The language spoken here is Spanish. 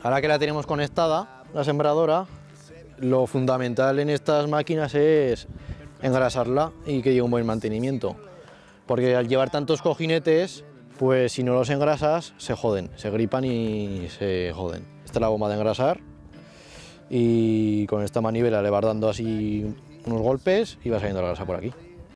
Ahora que la tenemos conectada, la sembradora, lo fundamental en estas máquinas es engrasarla y que lleve un buen mantenimiento. Porque al llevar tantos cojinetes, pues si no los engrasas, se joden, se gripan y se joden. Esta es la bomba de engrasar y con esta manivela le vas dando así unos golpes y va saliendo la grasa por aquí.